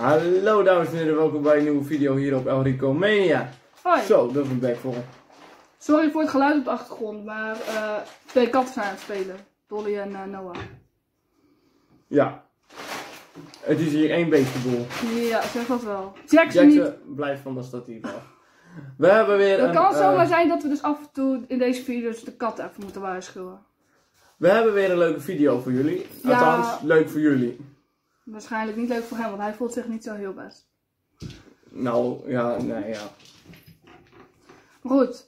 Hallo dames en heren, welkom bij een nieuwe video hier op Elrico Mania. Hoi. Zo, dat is een bek vol. Sorry voor het geluid op de achtergrond, maar twee katten zijn aan het spelen. Dolly en Noah. Ja. Het is hier één beestenboel. Ja, zeg dat wel. Jackson niet. Blijft van de statief af. We hebben weer Het kan zomaar zijn dat we dus af en toe in deze video's de kat even moeten waarschuwen. We hebben weer een leuke video voor jullie. Ja. Althans, leuk voor jullie. Waarschijnlijk niet leuk voor hem, want hij voelt zich niet zo heel best. Nou, ja, nee, ja. Goed.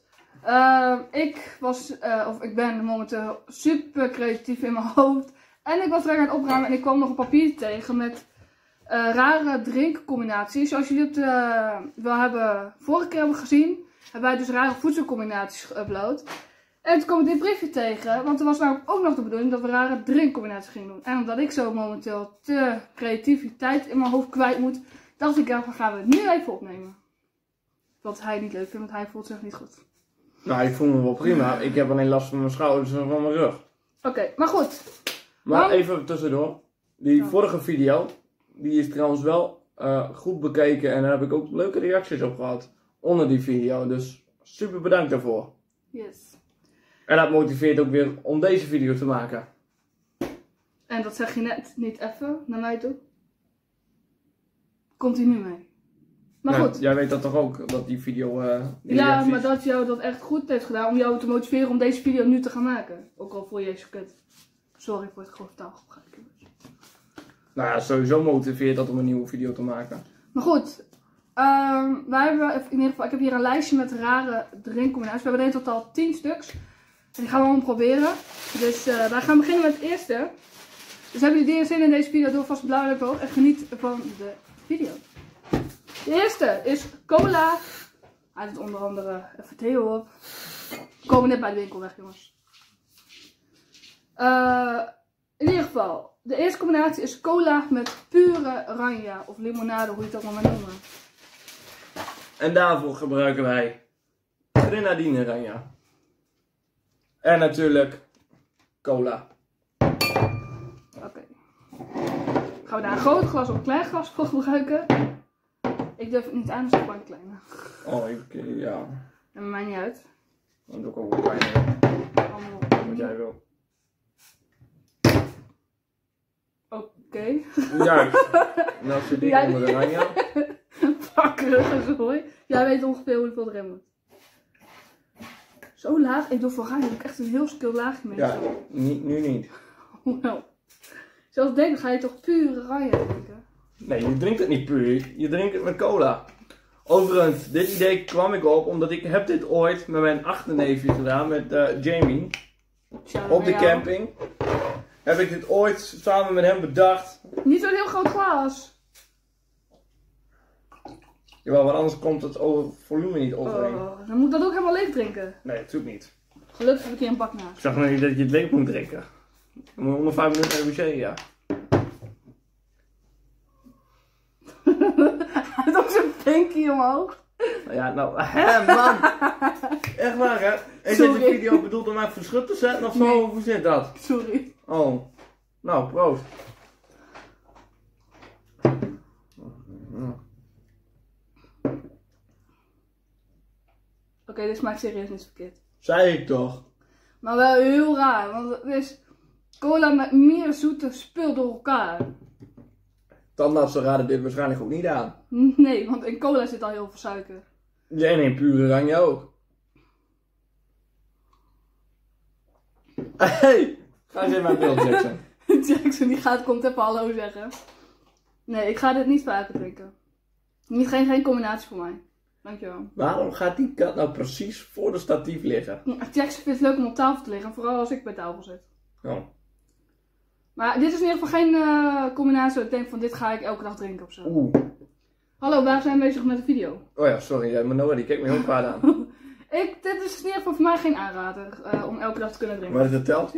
Ik ben momenteel super creatief in mijn hoofd. En ik was direct aan het opruimen en ik kwam nog een papier tegen met rare drinkcombinaties. Zoals jullie het vorige keer hebben gezien, hebben wij dus rare voedselcombinaties geüpload. En toen kwam ik dit briefje tegen, want er was namelijk ook nog de bedoeling dat we rare drinkcombinaties gingen doen. En omdat ik zo momenteel te creativiteit in mijn hoofd kwijt moet, dacht ik, ja, dan gaan we het nu even opnemen. Wat hij niet leuk vindt, want hij voelt zich niet goed. Nou, ik voel me wel prima. Ik heb alleen last van mijn schouders en van mijn rug. Oké, maar goed. Maar even tussendoor. Die vorige video, die is trouwens wel goed bekeken en daar heb ik ook leuke reacties op gehad. Onder die video, dus super bedankt daarvoor. Yes. En dat motiveert ook weer om deze video te maken. En dat zeg je net niet even naar mij toe. Komt hij nu mee? Maar Nou, goed. jij weet dat toch ook, dat die video... die Ja, reacties- maar dat jou dat echt goed heeft gedaan om jou te motiveren om deze video nu te gaan maken. Ook al voel je je zo kut. Sorry voor het grove taalgebruik. Nou ja, sowieso motiveert dat om een nieuwe video te maken. Maar goed. Wij hebben in ieder geval, ik heb hier een lijstje met rare drinkcombinaties. We hebben er in totaal 10 stuks. En die gaan we allemaal proberen. Dus wij gaan beginnen met het eerste. Dus hebben jullie zin in deze video, doe vast een blauw duimpje omhoog en geniet van de video. De eerste is cola. Hij doet onder andere even Theo op. We komen net bij de winkel weg, jongens. In ieder geval, de eerste combinatie is cola met pure oranje of limonade, hoe je het ook maar noemen. En daarvoor gebruiken wij grenadine ranja. En natuurlijk cola. Oké. Gaan we daar een groot glas of een klein glas voor gebruiken? Ik durf het niet aan, dus ik pak een kleine. Oh, ja. Dat maakt mij niet uit. Dan doe ik ook een kleine. Allemaal. Wat jij wil. Oké. Juist. Nou zit ik Jij- onder de ranja. Pakkerige zooi. Jij weet ongeveer hoeveel erin moet. Zo laag? Ik doe voor oranje, doe ik echt een heel skill laagje mee. Ja, nu niet. Hoewel. Zoals denk, ga je toch puur oranje drinken? Nee, je drinkt het niet puur. Je drinkt het met cola. Overigens, dit idee kwam ik op omdat ik heb dit ooit met mijn achterneefje gedaan, met Jamie. Shout-out Op de naar jou. camping. Heb ik dit ooit samen met hem bedacht. Niet zo'n heel groot glas. Jawel, want anders komt het volume niet overeen. Oh, dan moet ik dat ook helemaal leeg drinken. Nee, natuurlijk niet. Gelukkig heb ik hier een bak naast. Ik zag nog niet dat je het leeg moet drinken. Je moet onder 5 minuten naar de wc, ja. Hij heeft ook zijn pinky omhoog. Nou ja, nou, hè man. Echt waar hè? Is Sorry. deze video bedoeld om even verschut te zetten of zo? Nee. Hoe zit dat? Sorry. Oh. Nou, proost. Oké, dit smaakt serieus niet verkeerd. Zei ik toch? Maar wel heel raar, want het is cola met meer zoete spul door elkaar. Tandartsen raden dit waarschijnlijk ook niet aan. Nee, want in cola zit al heel veel suiker. Jij neemt pure oranje ook. Hey! Ga eens in mijn beeld Jackson. Jackson die komt even hallo zeggen. Nee, ik ga dit niet vaker drinken. Geen combinatie voor mij. Dankjewel. Waarom gaat die kat nou precies voor de statief liggen? Jackson vindt het leuk om op tafel te liggen, vooral als ik bij tafel zit. Oh. Maar dit is in ieder geval geen combinatie dat ik denk van dit ga ik elke dag drinken of zo. Oeh. Hallo, waar zijn we bezig met de video? Oh ja, sorry. Maar Noah die kijkt me heel kwaad aan. Dit is in ieder geval voor mij geen aanrader om elke dag te kunnen drinken. Maar dat telt je?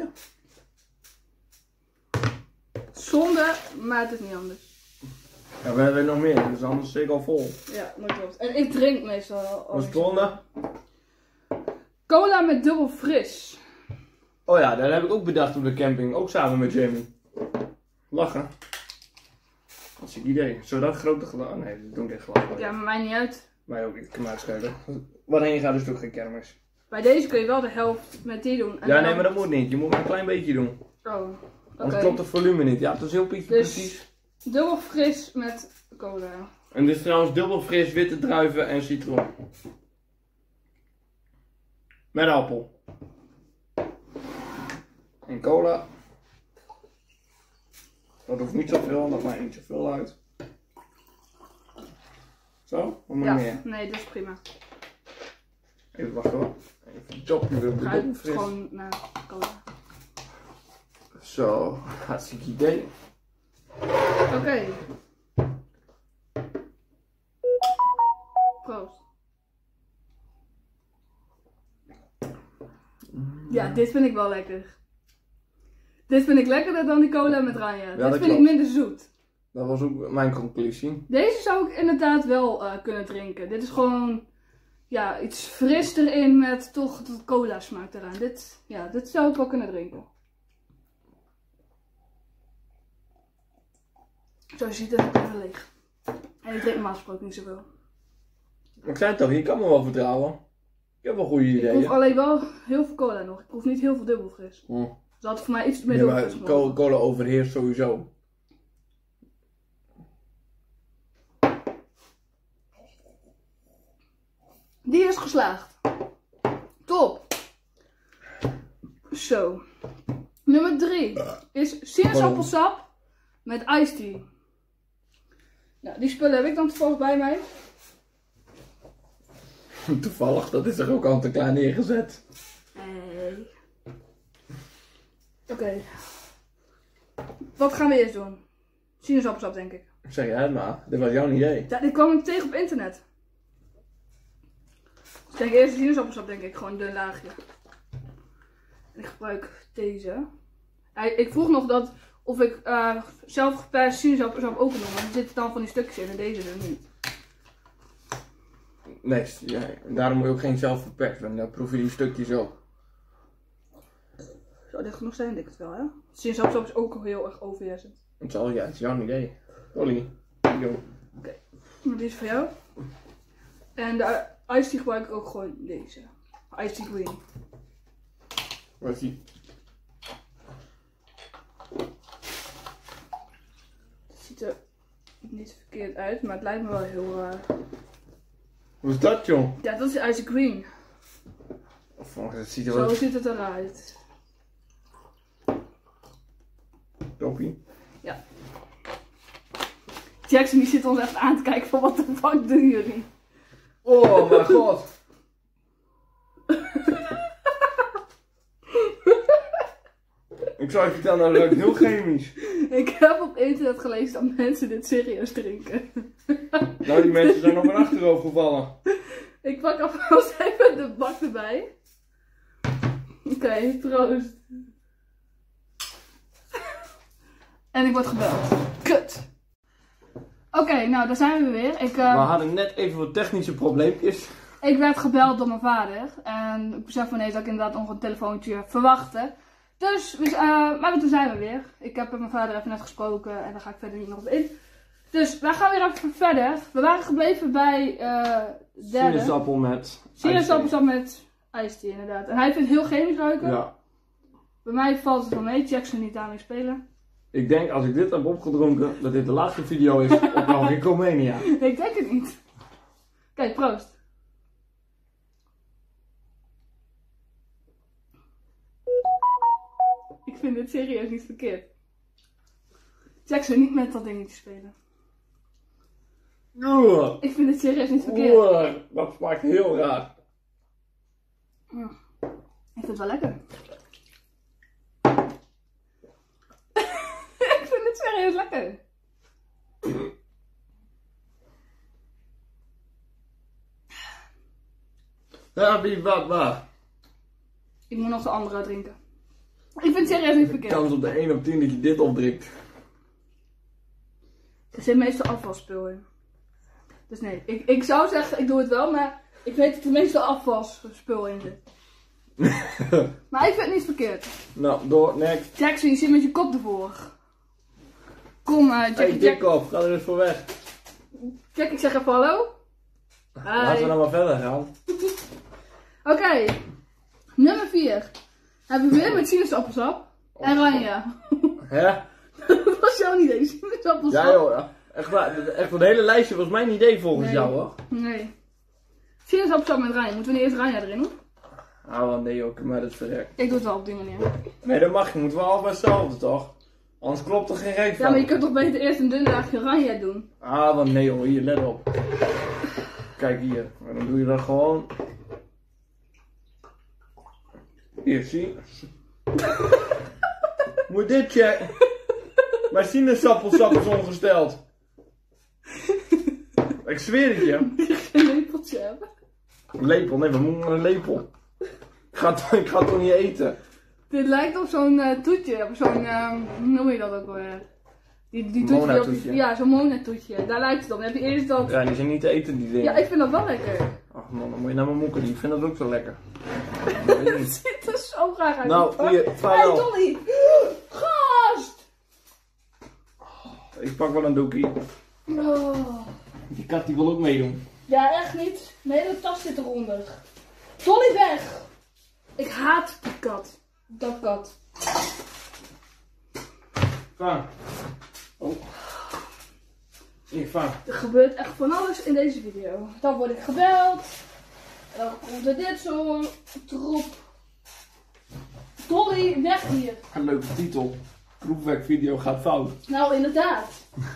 Zonde, maar het is niet anders. Ja, we hebben nog meer, dus anders zit ik al vol. Ja, dat klopt. En ik drink meestal Wat is het volgende? Cola met dubbel fris. Oh ja, dat heb ik ook bedacht op de camping. Ook samen met Jamie. Lachen. Dat is een idee. Zullen we dat grote glas? Nee, we doen dit glas. Ja, maar mij niet uit. Mij ook niet. Ik kan me uitschelen. Waarheen gaat dus toch geen kermis. Bij deze kun je wel de helft met die doen. En Ja, dan... nee, maar dat moet niet. Je moet maar een klein beetje doen. Oh, oké. Anders klopt het volume niet. Ja, het is heel precies. Dubbel fris met cola. En dit is trouwens dubbel fris, witte druiven en citroen. Met appel. En cola. Dat hoeft niet zoveel, dat maakt niet zoveel uit. Zo, wat moet Ja, meer? nee, dat is prima. Even wachten hoor. Even chopje weer op de dubbel fris. Gewoon naar cola. Zo, hartstikke idee. Oké. Proost. Ja, dit vind ik wel lekker. Dit vind ik lekkerder dan die cola met Ranja. Ja, Dit dat vind klopt. ik minder zoet. Dat was ook mijn conclusie. Deze zou ik inderdaad wel kunnen drinken. Dit is gewoon ja, iets fris erin met toch dat cola smaak eraan. Dit zou ik wel kunnen drinken. Zoals je ziet, is het even leeg. En ik drink normaal gesproken niet zoveel. Ik zei het toch, je kan me wel vertrouwen. Ik heb wel goede Ik ideeën. proef alleen wel heel veel cola nog. Ik proef niet heel veel dubbelfris. Hm. Dus dat had voor mij iets meer Nee, maar dubbelfris mogen. cola overheerst sowieso. Die is geslaagd. Top. Zo. Nummer 3 is sinaasappelsap met iced tea. Nou, die spullen heb ik dan toevallig bij mij. Toevallig, dat is er ook al te klaar neergezet. Nee. Oké. Wat gaan we eerst doen? Sinaasappelsap, denk ik. Zeg jij het maar, dit was jouw idee. Ja, dit kwam ik tegen op internet. Dus ik denk eerst sinaasappelsap, denk ik. Gewoon een dun laagje. En ik gebruik deze. Ik vroeg nog dat of ik zelf geperst sinaasappelsap ook kan doen. Maar er zitten dan van die stukjes in en deze er niet. Nee, ja, daarom moet je ook geen zelf verpest, want dan proef je die stukjes ook. Zou dit genoeg zijn? Denk ik het wel, hè? Sinaasappelsap is ook heel erg overheersend. Het is jouw idee. Ollie, yo. Oké, die is voor jou. En de iced tea gebruik ik ook gewoon deze. Iced tea green. Wat is die? Het ziet er niet verkeerd uit, maar het lijkt me wel heel raar. Hoe is dat, joh? Ja, dat is iced tea green. Het ziet er Zo wel ziet het eruit. toppie. Ja. Jackson die zit ons echt aan te kijken van wat de fuck doen jullie? Oh mijn god. Ik zou je vertellen, dat ruikt heel chemisch. Ik heb op internet gelezen dat mensen dit serieus drinken. Nou, die mensen zijn nog maar achterover gevallen. Ik pak alvast even de bak erbij. Oké, proost. En ik word gebeld. Kut. Oké, nou daar zijn we weer. We hadden net even wat technische probleempjes. Ik werd gebeld door mijn vader. En ik besef ineens dat ik inderdaad nog een telefoontje verwachtte. Dus, maar toen zijn we weer. Ik heb met mijn vader even net gesproken en daar ga ik verder niet nog op in. Dus wij gaan weer even verder. We waren gebleven bij derde. Sinaasappel met Sinaasappelsap met iced tea inderdaad. En hij vindt het heel chemisch ruiken. Ja. Bij mij valt het wel mee. Jackson niet daarmee spelen. Ik denk als ik dit heb opgedronken, dat dit de laatste video is op Melvin Comania. Ik denk het niet. Kijk, proost. Ik vind dit serieus niet verkeerd. Jackson niet met dat dingetje spelen. Ik vind dit serieus niet verkeerd. Dat smaakt heel raar. Ik vind het wel lekker. Ik vind het serieus lekker. Ja, wie wat waar. Ik moet nog de andere drinken. Ik vind het serieus niet verkeerd. Kans op de 1 op 10 dat je dit opdrinkt. Er zit meestal afvalspul in. Dus nee, ik zou zeggen, ik doe het wel, maar ik weet dat er meestal afvalspul in zit. Maar ik vind het niet verkeerd. Nou, door, next. Jackson, je zit met je kop ervoor. Kom, Hey, Jackie, Dikop, ga er eens voor weg. Jackie, zeg even hallo. Laten we nou maar verder gaan. Oké, nummer 4. Hebben we weer met sinaasappelsap en oranje. Hè? Dat was jouw idee, sinaasappelsap. Ja joh, echt waar. Echt het hele lijstje was mijn idee volgens jou hoor. Nee. Sinaasappelsap met oranje. Moeten we niet eerst oranje erin doen? Ah, nee ook, maar dat is verrekt. Ik doe het wel op die manier. Nee, dat mag je. Moeten we allemaal hetzelfde toch? Anders klopt er geen reet van. Ja, maar je kunt toch beter eerst een dun laagje oranje doen? Ah, want nee hoor, hier, let op. Kijk hier, en dan doe je dat gewoon. Hier, zie. Moet dit checken. Mijn sinaasappelsap is ongesteld. Ik zweer het je. Moet je geen lepeltje hebben? Een lepel, nee, we moeten een lepel. Ik ga het toch niet eten. Dit lijkt op zo'n toetje, op zo'n, hoe noem je dat ook weer? Die toetje Mona-toetje. Ja, zo'n Mona-toetje. Daar lijkt het op. Dan heb je eerst dat... Ja, die zijn niet te eten, die dingen. Ja, ik vind dat wel lekker. Ach man, dan moet je naar mijn moeken, die vindt dat ook zo lekker. Het ziet er zo graag uit. Nou, hier, Hey vaarwel. Dolly! Gast! Ik pak wel een doekie. Oh. Die kat die wil ook meedoen. Ja, echt niet. Mijn hele tas zit eronder. Dolly weg! Ik haat die kat. Dat kat. Vang. Oh. Hier, vang. Er gebeurt echt van alles in deze video. Dan word ik gebeld. En dan komt er dit zo troep. Dolly, weg hier. Een leuke titel. Proefwerkvideo gaat fout. Nou, inderdaad.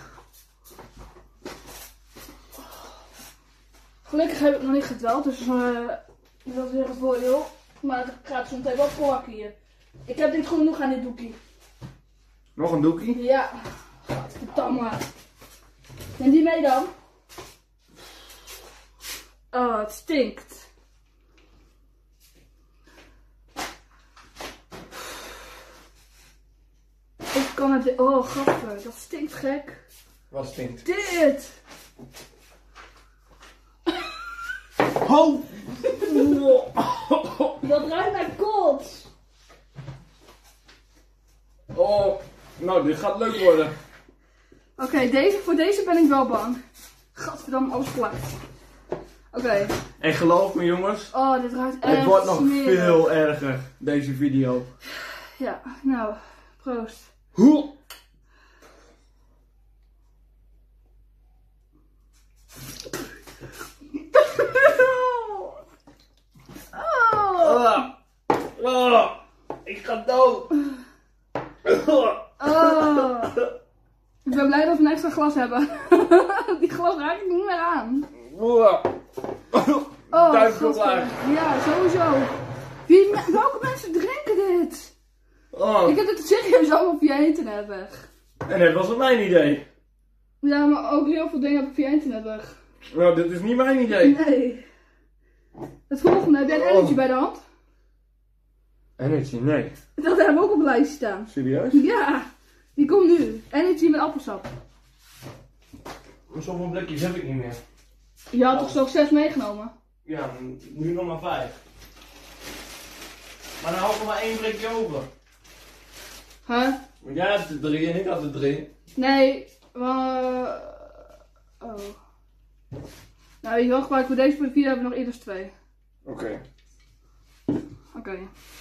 Gelukkig heb ik nog niet gedweld, dus dat is weer een voordeel. Maar het gaat soms even wat plakken hier. Ik heb dit genoeg aan dit doekje. Nog een doekie? Ja. Godverdamme. Neem die mee dan. Oh, het stinkt. Ik kan het... Oh, gaffer. Dat stinkt gek. Wat stinkt? Dit! Ho! Dat ruikt naar kots. Oh, nou dit gaat leuk worden. Oké, voor deze ben ik wel bang. Gadverdamme, alles plakt. Oké. En geloof me jongens, Oh, dit ruikt echt het wordt nog smerig. veel erger, deze video. Ja, nou, proost. Hoe? Oh. Ik ga dood. Oh. Ik ben blij dat we een extra glas hebben. Die glas raak ik niet meer aan. Oh, Duimpje. ja, sowieso. Welke mensen drinken dit? Oh. Ik heb het serieus allemaal via internet weg. En dat was mijn idee. Ja, maar ook heel veel dingen heb ik via internet weg. Nou, dit is niet mijn idee. Nee. Het volgende, heb jij een energy bij de hand? Energy, nee. Dat hebben we ook op een lijstje staan. Serieus? Ja, die komt nu. Energy met appelsap. Zoveel blikjes heb ik niet meer. Je had toch zo 6 meegenomen? Ja, nu nog maar 5. Maar dan hou ik er maar 1 blikje over. Huh? Want jij hebt er 3 en ik had er 3. Nee, oh. Nou, je wel gebruiken voor deze voor de video hebben we nog eerder 2. Oké. Oké.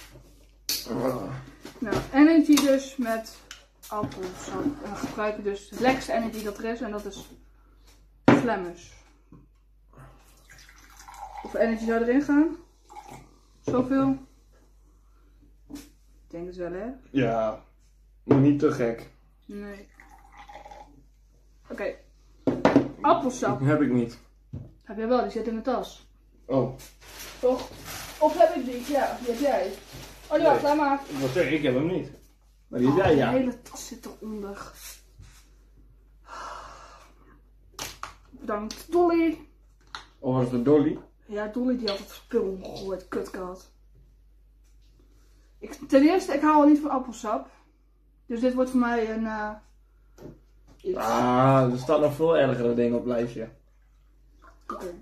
Nou, energy dus met appelsap. En we gebruiken dus het lekkerste energy dat er is en dat is Flemish. Hoeveel energy zou erin gaan? Zoveel? Ik denk het wel, hè? Ja, maar niet te gek. Nee. Oké. Appelsap. Die heb ik niet. Heb jij wel, die zit in de tas. Oh. Toch? Of heb ik die? Ja, die heb jij. Oh, die wacht, laat maar. Ik wil zeggen, ik heb hem niet. Maar die heb jij, ja. De hele tas zit eronder. Bedankt, Dolly. Of was het Dolly? Ja, Dolly die had het spul omgegooid, kutkat. Ten eerste, ik hou al niet van appelsap. Dus dit wordt voor mij een... iets. Ah, er staat nog veel ergere dingen op het lijstje. Oké.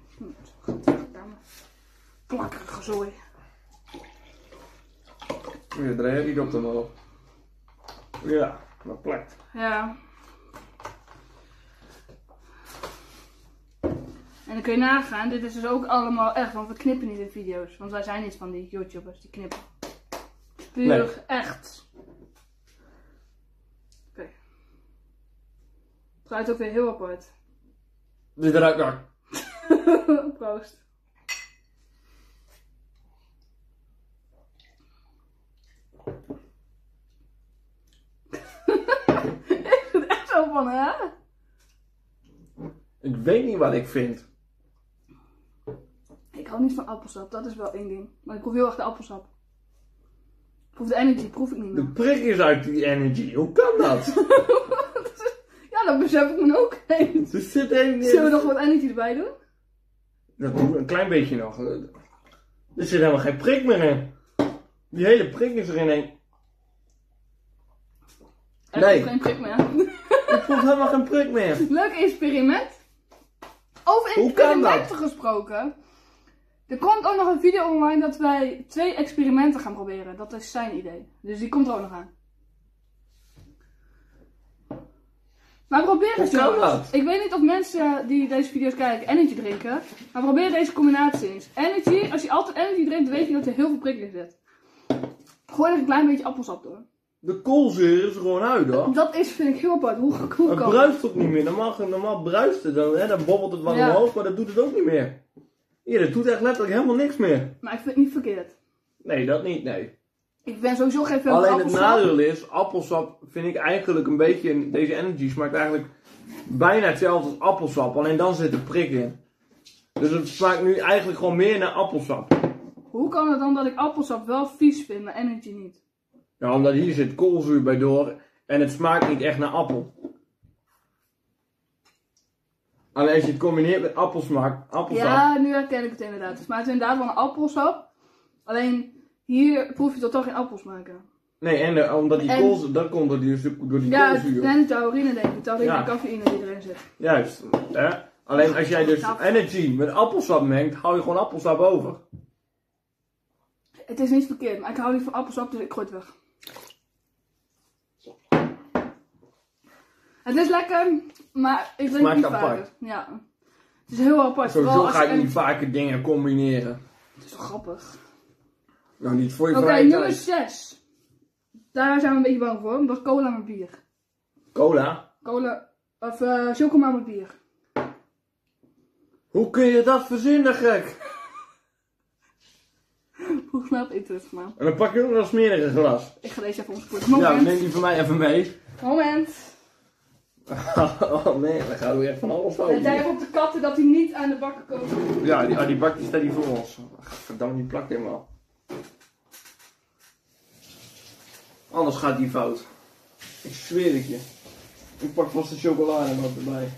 Plakkerige zooi. Ja, draai je die op dan wel. Ja, dat plakt. Ja, En dan kun je nagaan, dit is dus ook allemaal echt, want we knippen niet in video's. Want wij zijn niet van die YouTubers die knippen. Puur Nee. echt. Oké. Het ruikt ook weer heel apart. Dit ruikt naar. Proost. Ik vind het echt zo van, hè? Ik weet niet wat ik vind. Ik hou niet van appelsap, dat is wel één ding. Maar ik proef heel erg de appelsap. Ik proef de energy, proef ik niet De meer. prik is uit die energy. Hoe kan dat? Ja, dat besef ik me ook eens. Er zit een... Zullen we nog wat energy erbij doen? Dat doen we een klein beetje nog. Er zit helemaal geen prik meer in. Die hele prik is er in één. Er Nee. is geen prik meer. Ik proef helemaal geen prik meer. Leuk experiment. Over Hoe kan experimenten gesproken. Er komt ook nog een video online dat wij 2 experimenten gaan proberen. Dat is zijn idee. Dus die komt er ook nog aan. Maar probeer eens Hoe kan jongens. dat? Ik weet niet of mensen die deze video's kijken energy drinken. Maar probeer deze combinatie eens. Energy, als je altijd energy drinkt, weet je dat er heel veel prik in zit. Gooi er een klein beetje appelsap door. De koolzuur is er gewoon uit hoor. Dat is, vind ik heel apart. Hoe Het kan dat? bruist ook niet meer. Normaal bruist het dan, hè? Dan bobbelt het wat Ja. omhoog, maar dat doet het ook niet meer. Hier, dat doet echt letterlijk helemaal niks meer. Maar ik vind het niet verkeerd. Nee, dat niet, nee. Ik ben sowieso geen fan van Alleen het appelsap. nadeel is, appelsap vind ik eigenlijk een beetje, deze energy smaakt eigenlijk bijna hetzelfde als appelsap. Alleen dan zit er prik in. Dus het smaakt nu eigenlijk gewoon meer naar appelsap. Hoe kan het dan dat ik appelsap wel vies vind, maar energy niet? Ja, omdat hier zit koolzuur bij door en het smaakt niet echt naar appel. Alleen als je het combineert met appelsap. Ja, nu herken ik het inderdaad. Het smaakt inderdaad wel een appelsap. Alleen hier proef je toch geen appelsmaak aan. Nee, en omdat die En- koolzuur, dat komt door die Ja, koolzuur. en taurine denk ik. Taurine Ja. en cafeïne die erin zit. Juist. Hè? Alleen als jij dus energy met appelsap mengt, hou je gewoon appelsap over. Het is niet verkeerd, maar ik hou niet van appelsap, dus ik gooi het weg. Het is lekker, maar ik drink Smaakt het niet apart. vaker. Ja. Het is heel apart. Sowieso vooral als ga je ik niet energy- vaker dingen combineren. Het is toch grappig. Nou, niet voor je Oké, vrije nummer tijd. 6. Daar zijn we een beetje bang voor. Dat is cola met bier. Cola? Cola, of chocola met bier. Hoe kun je dat verzinnen, gek? Hoe snap ik het maar? En dan pak je ook nog een smerige glas. Ik ga deze even omspoelen. Ja, Moment. neem die van mij even mee. Moment. Oh nee, dan gaan we echt van alles Let over. jij even op de katten dat die niet aan de bakken komen. Ja, die bak die staat hier voor ons. Verdamme, die plakt helemaal. Anders gaat die fout. Ik zweer het je. Ik pak vast de chocolade nog erbij.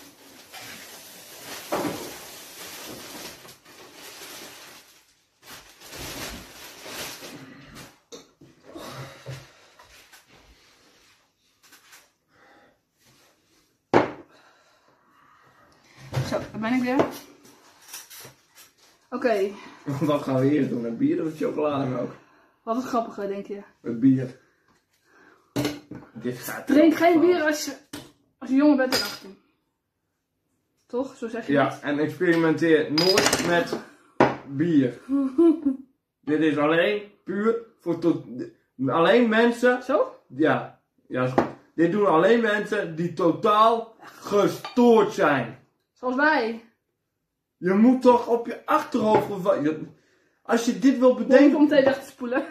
Zo, daar ben ik weer. Oké, Wat gaan we eerst doen? Met bier of chocolademelk? wat is grappiger denk je? Met bier. Dit gaat Drink geen bier als je jonger bent dan 18. Toch? Zo zeg je dat? Ja, en experimenteer nooit met bier. Dit is alleen puur voor alleen mensen. Zo? Ja, is goed. Dit doen alleen mensen die totaal gestoord zijn. Zoals wij. Je moet toch op je achterhoofd als je dit wil Denk bedenken. om meteen weg te spoelen.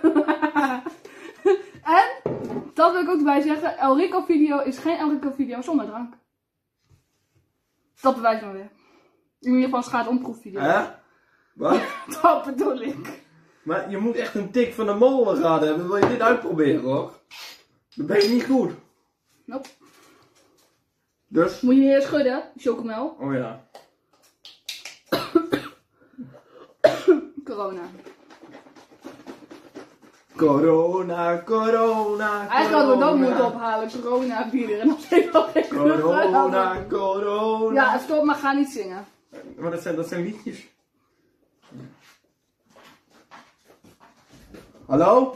En, dat wil ik ook erbij zeggen. El Rico video is geen El Rico video zonder drank. Dat bewijst me weer. In ieder geval gaat omproefvideo. Hè? Wat? Dat bedoel ik. Maar je moet echt een tik van de molen gaan hebben. Wil je dit uitproberen hoor? Dan ben je niet goed. Nope. Dus. Moet je niet eerst schudden, chocomel. Oh ja. Corona. Corona, corona. Eigenlijk hadden we dat corona. moeten ophalen. Corona, bier en nog steeds wel geen Corona, corona. Ja, stop, maar ga niet zingen. Maar dat zijn liedjes. Hallo?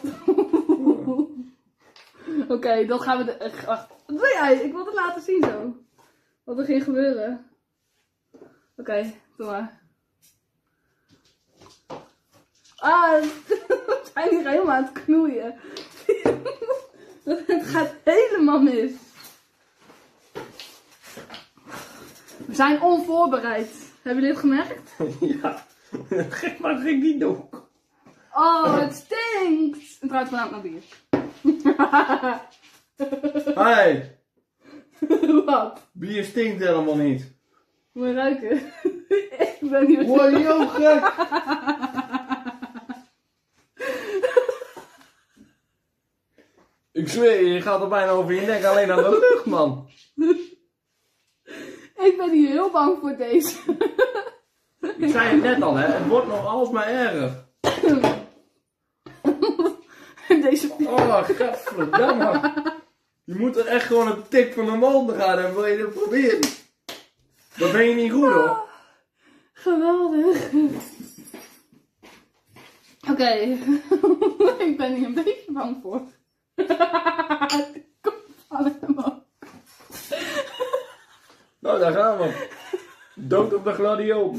Oké, dat gaan we wacht, wat doe jij? Ik wil het laten zien zo. Wat er ging gebeuren. Oké, Doe maar. Ah, we zijn hier helemaal aan het knoeien. Het gaat helemaal mis. We zijn onvoorbereid. Hebben jullie het gemerkt? Ja, geef maar geen die doek. Oh, het stinkt. Het ruikt vanavond naar bier. Hey, Wat? bier stinkt helemaal niet. Moet je ruiken? Ik ben niet meer. Wow, yo, gek. Ik zweer je gaat er bijna over je nek alleen aan de lucht, man. Ik ben hier heel bang voor deze. Ik zei het net al, hè. Het wordt nog alsmaar erger. Deze Oh, gadverdamme. Je moet er echt gewoon een tik van de mond gaan en wil je het proberen. Dan ben je niet goed, hoor. Geweldig. Oké. Ik ben hier een beetje bang voor. Kom van hem op. Nou, daar gaan we. Dood op de gladio.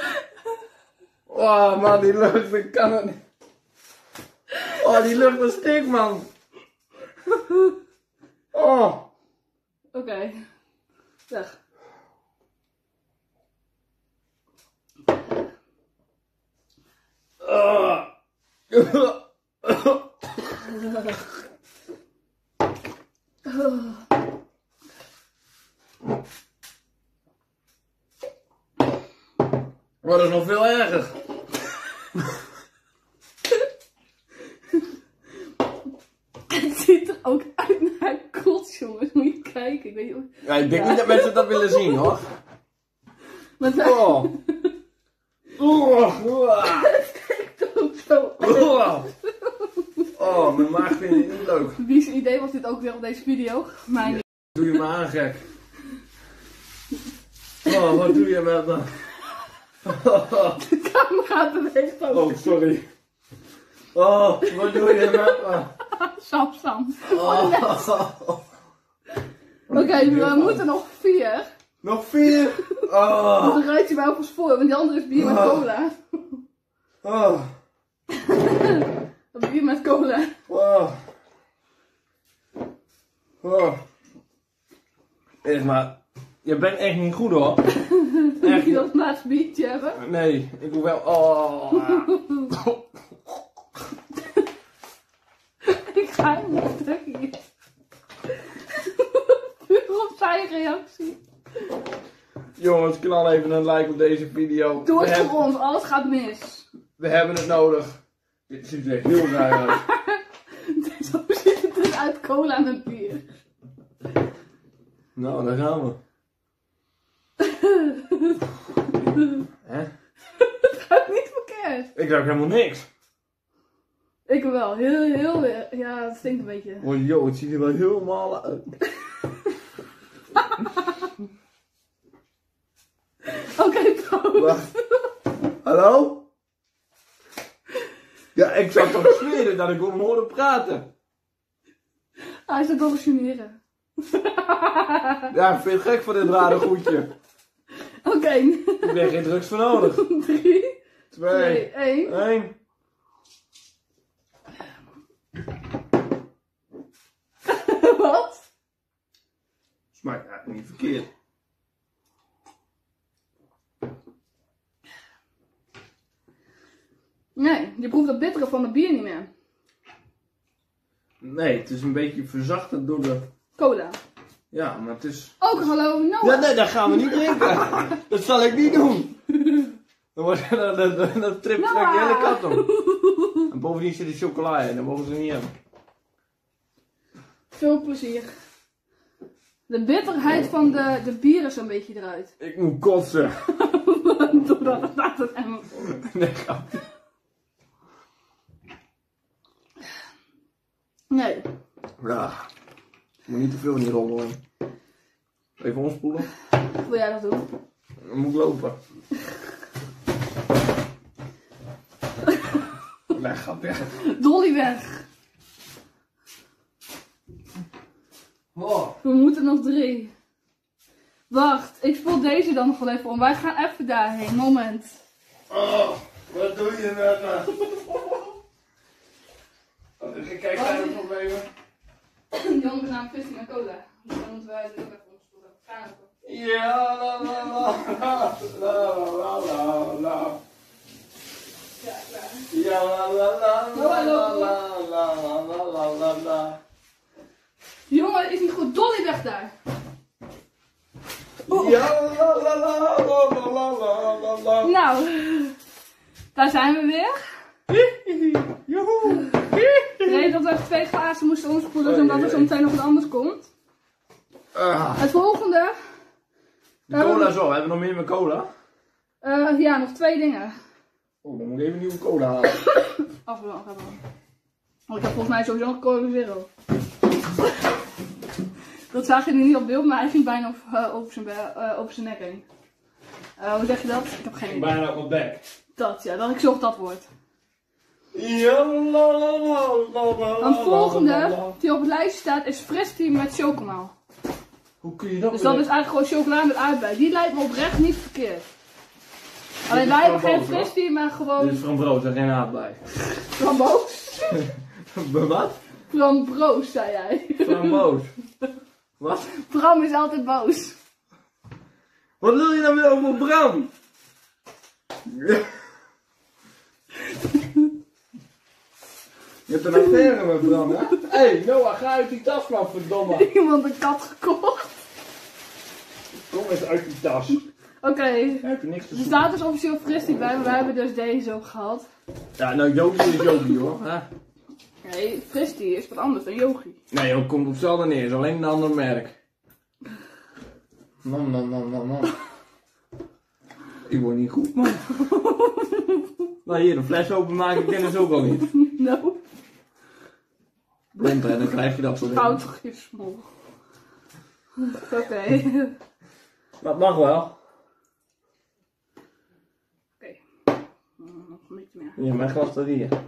Oh, man, die lucht, ik kan het niet. Oh, die lucht is stik, man. Oh. Oké. Weg. Oh, dat is nog veel erger. Het ziet er ook uit naar kots, jongens. Moet je kijken. Ik weet niet of... Ja, ik denk niet dat mensen dat willen zien, hoor. Maar Oh. het kijkt ook zo uit. Oh, mijn maag vindt het niet leuk. Wie zijn idee was dit ook weer op deze video? Mijn niet. Doe je me aan, gek. Oh, wat doe je met me? De camera beweegt ook. Oh, sorry. Oh, wat doe je met me? Sam. Oh. Oké, we moeten nog 4. Nog 4? Oh. Dan rijdt je wel vast voor, want die andere is bier met cola. Oh. Bier met cola. Oh. Oh. Echt maar, je bent echt niet goed, hoor. Moet je dat laatste biertje hebben? Nee, ik hoef wel. Oh. Ik ga helemaal stuk hier. Puur op zijn reactie. Jongens, knal even een like op deze video. Doe het voor ons, alles gaat mis. We hebben het nodig. Dit ziet er echt heel raar uit. Zo ziet het eruit, cola met bier. Nou, daar gaan we. Hè? Het gaat niet verkeerd. Ik ruik helemaal niks. Ik wel, heel, ja, het stinkt een beetje. Oh joh, het ziet er wel helemaal uit. Oké, proost. Wacht. Hallo? Ja, ik zou toch zweren dat ik hem hoorde praten. Hij is aan het origineren. Ja, ik vind het gek voor dit rare goedje. Oké. Ik ben geen drugs voor nodig. 3, 2, 1. 1. Wat? Smaakt eigenlijk niet verkeerd. Nee, je proeft dat bittere van het bier niet meer. Nee, het is een beetje verzachtend door de... Cola. Ja, maar het is... Ook hallo Noah. Ja, nee, dat gaan we niet drinken. Dat zal ik niet doen. Dan trip ik de hele kat om. En bovendien zit er chocola in, dat mogen ze niet hebben. Veel plezier. De bitterheid van de bier is een beetje eruit. Ik moet kotsen. Doordat laat het emmer vol. Nee, grapje. Nee. Ja. Moet niet te veel in die rommel in. Even omspoelen. Wil jij dat doen? Dan moet ik lopen. Nee, grapje. Dolly weg. Oh. We moeten nog 3. Wacht, ik spoel deze dan nog wel even om. Wij gaan even daarheen. Moment. Oh, wat doe je met me? Kijk, zijn er problemen? Die andere naam Christy met cola. Dus dan moeten wij dit ook even omspoelen. Gaan we. Ja, la la la la la la la. Ja, klaar. Ja, la la la la la la la la la la. Die jongen is niet goed. Dolly, weg daar. Ja, la la la la la la la. Nou, daar zijn we weer. Joehoe. De reden dat we even 2 glazen moesten omspoelen is omdat er zo meteen nog wat anders komt. Het volgende. De cola zo, hebben we nog meer met cola? Ja, nog 2 dingen. Oh, dan moet ik even een nieuwe cola halen. Afbelang. Want ik heb volgens mij sowieso nog cola zero. Dat zag je nu niet op beeld, maar hij ging bijna over zijn nek heen. Hoe zeg je dat? Ik heb geen idee. Bijna op mijn bek. Dat, ja, dat ik zocht dat woord. Ja, la la la la la. Het volgende die op het lijstje staat is fristie met chocomel. Hoe kun je dat Dus dat is eigenlijk gewoon chocola met aardbei. Die lijkt me oprecht niet verkeerd. Alleen wij hebben geen fristie, maar gewoon... Dit is framboos en geen aardbei. Framboos? Wat? Framboos, zei jij. Framboos. Wat? Bram is altijd boos. Wat wil je nou weer over Bram? Je hebt een affaire met Bram, hè? Hé, Noah, ga uit die tas, man, verdomme. Iemand een kat gekocht. Kom eens uit die tas. Oké. Heb je niks te Er zoeken. staat dus officieel fristie bij, maar wij hebben dus deze ook gehad. Ja, nou, Yogi is Yogi, hoor. Hè? Nee, fristie is wat anders dan yogi. Nee, joh, komt op hetzelfde neer. Is alleen een ander merk. Man. Ik word niet goed, man. Nou, hier, een fles openmaken, ik ken het ook al niet. No. Blond, hè, dan krijg je dat soort dingen. Houd toch je smol. Oké. Maar het mag wel. Oké. Nog een beetje meer. Ja, mijn glas staat hier.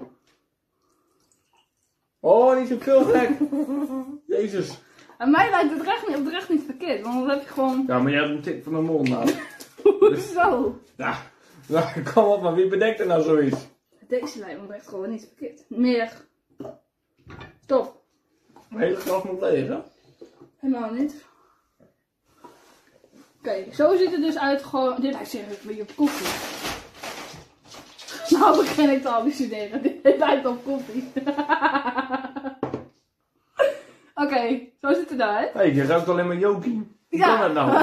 Oh, niet zoveel gek. Jezus. En mij lijkt het oprecht niet verkeerd, want dan heb je gewoon... Ja, maar jij hebt een tik van mijn mond nou. Hoezo? Ja, nou, kom op, maar wie bedenkt er nou zoiets? Deze lijkt me oprecht gewoon niet verkeerd. Meer. Stop. Mijn hele glas moet leeg, hè? Helemaal niet. Oké, zo ziet het dus uit gewoon... Dit lijkt serieus een beetje op koffie. Nou begin ik te hallucineren. Dit lijkt op koffie. Oké, zo ziet het eruit. Hé, je ruikt alleen maar Yogi. Hoe Ja. kan dat nou?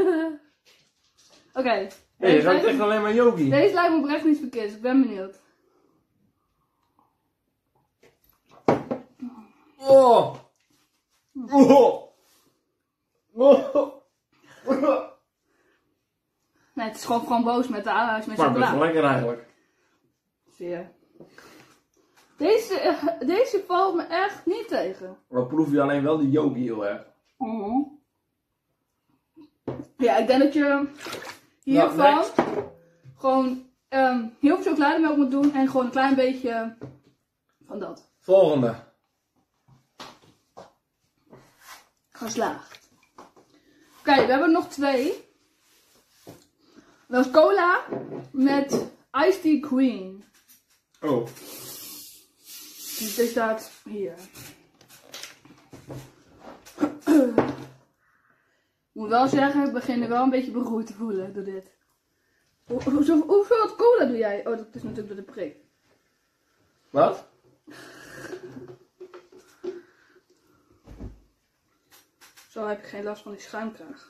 Oké. Hé, je ruikt echt alleen maar Yogi. Deze lijkt me oprecht niet verkeerd, dus ik ben benieuwd. Oh. Oh. Oh. Nee, het is gewoon framboos met Maar dat is chocola. wel lekker eigenlijk. Zie je. Deze valt me echt niet tegen. Maar proef je alleen wel die Yogi heel erg. Ja, ik denk dat je hiervan next. gewoon heel veel chocolademelk moet doen en gewoon een klein beetje van dat. Volgende. Geslaagd. Oké, we hebben er nog 2. Dat is cola met Iced Tea Queen. Oh. Dus deze staat hier. Ik moet wel zeggen, ik begin er wel een beetje beroerd te voelen door dit. Hoeveel cola doe jij? Oh, dat is natuurlijk door de prik. Wat? Zo heb ik geen last van die schuimkraag.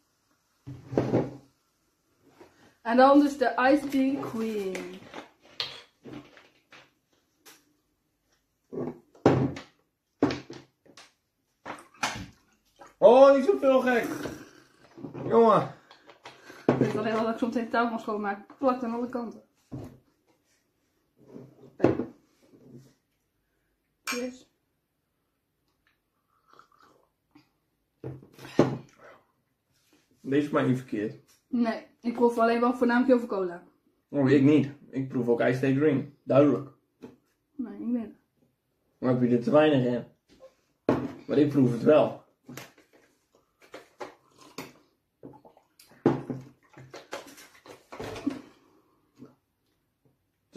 En dan dus de Iced Tea Queen. Oh, niet zoveel gek. Jongen. Ik weet alleen wel dat ik zo meteen de tafel mag schoonmaken. Plakt aan alle kanten. Kijk. Yes. Deze is mij niet verkeerd. Nee, ik proef alleen wel voornamelijk heel veel cola. Oh, ik niet. Ik proef ook Iced Tea Drink. Duidelijk. Nee, niet meer. Maar heb je er te weinig in? Maar ik proef het wel.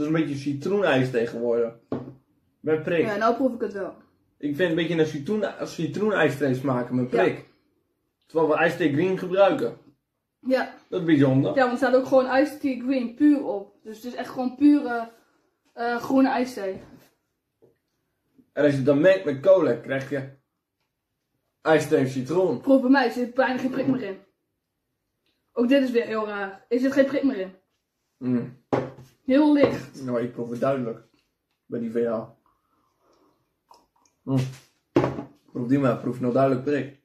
is een beetje citroenijs tegenwoordig. Met prik. Ja, nou proef ik het wel. Ik vind een beetje een citroenijsthee smaken met prik. Ja. Terwijl we iced tea green gebruiken. Ja. Dat is bijzonder. Ja, want er staat ook gewoon iced tea green puur op. Dus het is echt gewoon pure groene ijsthee. En als je het dan mengt met cola, krijg je ijsthee citroen. Proef bij mij, er zit bijna geen prik meer in. Ook dit is weer heel raar. Er zit geen prik meer in. Heel licht. Nou, ik proef het duidelijk. Bij die VA. Proef die maar, proef nog duidelijk prik.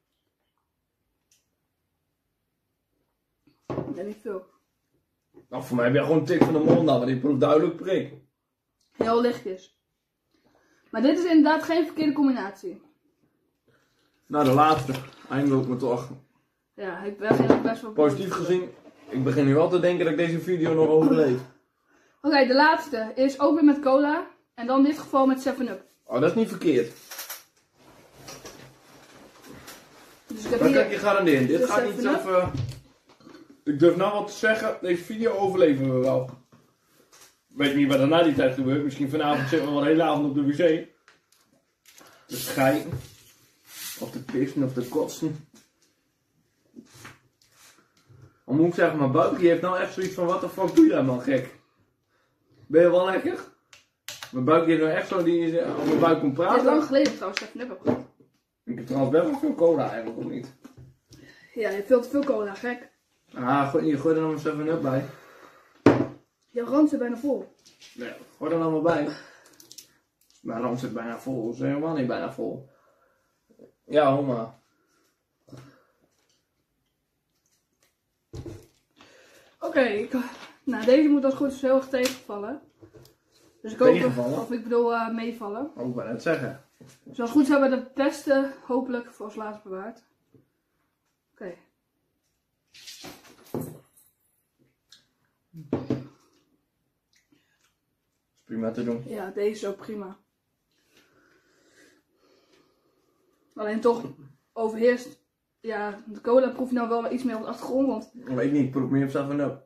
Ja, niet veel. Nou, voor mij heb je gewoon een tik van de mond nou, want ik proef duidelijk prik. Heel lichtjes. Maar dit is inderdaad geen verkeerde combinatie. Nou, de laatste. Eindelijk me toch. Ja, ik ben er best wel positief gezien. Ik begin nu wel te denken dat ik deze video nog overleef. Oké, de laatste is ook weer met cola. En dan in dit geval met 7-Up. Oh, dat is niet verkeerd. Dus ik heb dat hier... kan ik je garanderen. Dit gaat niet even... Ik durf nou wat te zeggen. Deze video overleven we wel. Weet niet wat er na die tijd gebeurt. Misschien vanavond zitten we wel de hele avond op de wc. Te schijten. Of te pissen of te kotsen. Dan moet ik zeggen, mijn buikje heeft nou echt zoiets van, wat de fuck doe jij man gek? Ben je wel lekker? Mijn buikje heeft nou echt zo, die is op mijn buik komt praten. Het is lang geleden trouwens, 7-Up heb gehad. Ik heb trouwens best wel veel cola eigenlijk, of niet? Ja, je hebt veel te veel cola, gek. Ah, je gooit er nog maar 7-Up bij. Jouw rand zit bijna vol. Nee, gooi er allemaal bij. Mijn rand zit bijna vol, ze helemaal niet bijna vol. Ja, oma. Oké, nou deze moet als goed is heel erg tegenvallen. Dus ik hoop, of ik bedoel meevallen. Oh, ik wou net zeggen. Dus als het goed is hebben we de beste hopelijk voor als laatst bewaard. Oké. Is prima te doen. Ja, deze is ook prima. Alleen toch overheerst. Ja, de cola proef je nou wel iets meer op de achtergrond, want... Weet ik niet, ik proef meer op 7-Up.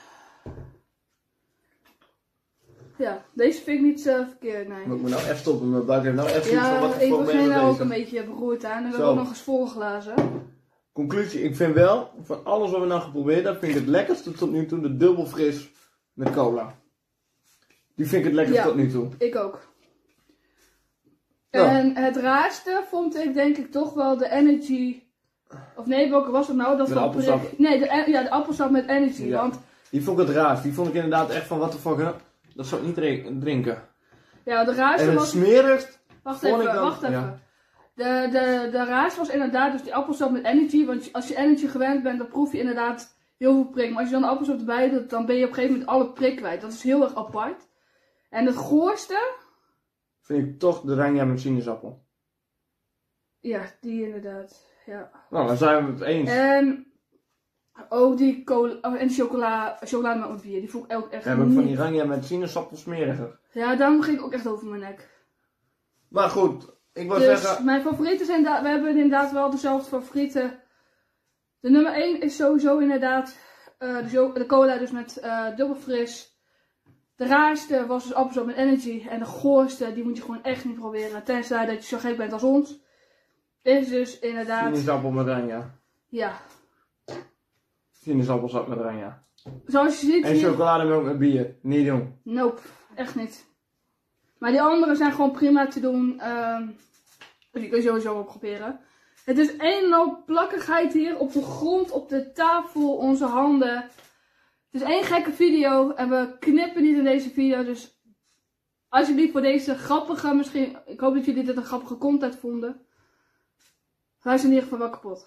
Ja, deze vind ik niet verkeerd, nee. Moet ik me nou echt stoppen, mijn buik heeft nou echt zoiets van, wat de ik fuck ben begin je nou bezig? ook een beetje beroerd aan en we hebben ook nog eens volglazen. Conclusie, ik vind wel, van alles wat we nou geprobeerd hebben, vind ik het lekkerste tot nu toe de dubbel fris met cola. Die vind ik het lekkerste tot nu toe. Ik ook. Ja. En het raarste vond ik denk ik toch wel de Energy. Of nee, welke was het nou? Dat de appelsap. Nee, de appelsap met Energy. Ja. Want... Die vond ik het raarst. Die vond ik inderdaad echt van, what the fuck, hè? Dat zou ik niet drinken. Ja, de raarste en het was... smerigst... Wacht even. Ja. De raarste was inderdaad dus die appelsap met Energy. Want als je Energy gewend bent, dan proef je inderdaad heel veel prik. Maar als je dan de appelsap erbij doet, dan ben je op een gegeven moment alle prik kwijt. Dat is heel erg apart. En het goorste... vind ik toch de Ranja met sinaasappel. Ja, die inderdaad. Ja. Nou, dan zijn we het eens. En ook die cola, en chocolade met bier, die vond ik ook echt heb ik van die Ranja met sinaasappel smeriger. Ja, daarom ging ik ook echt over mijn nek. Maar goed, ik wil Dus zeggen... mijn favorieten zijn, we hebben inderdaad wel dezelfde favorieten. De nummer 1 is sowieso inderdaad de cola dus met dubbel fris. De raarste was dus appelsap met Energy. En de goorste, die moet je gewoon echt niet proberen. Tenzij dat je zo gek bent als ons. Is dus inderdaad... Sinaasappel met Ranja. Ja. Sinaasappelsap met Ranja. Zoals je ziet En hier... chocolademelk met bier. Niet doen. Nope, echt niet. Maar die andere zijn gewoon prima te doen. Dus die kun je sowieso wel proberen. Het is een en al plakkigheid hier op de grond, op de tafel, onze handen. Het is één gekke video en we knippen niet in deze video. Dus alsjeblieft voor deze grappige, misschien, ik hoop dat jullie dit een grappige content vonden. Wij zijn in ieder geval wel kapot.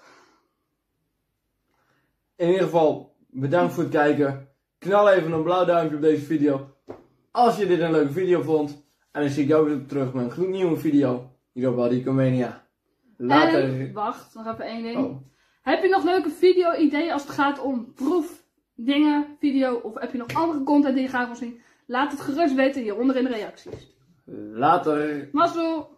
In ieder geval, bedankt voor het kijken. Knal even een blauw duimpje op deze video. Als je dit een leuke video vond. En dan zie ik jou weer terug met een gloednieuwe video. Hier op Wadicomania. Later. En, wacht, nog even één ding. Oh. Heb je nog leuke video-ideeën als het gaat om proefdingen, video, of heb je nog andere content die je graag wil zien? Laat het gerust weten hieronder in de reacties. Later. Mazzel!